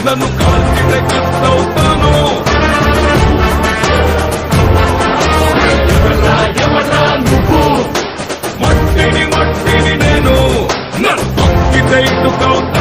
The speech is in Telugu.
కళ్ళను కాల్చితే కత్తవుతాను. ఎవరా నువ్వు? మట్టిని నేను నన్ను తొక్కితే ఇటుకవుతాను.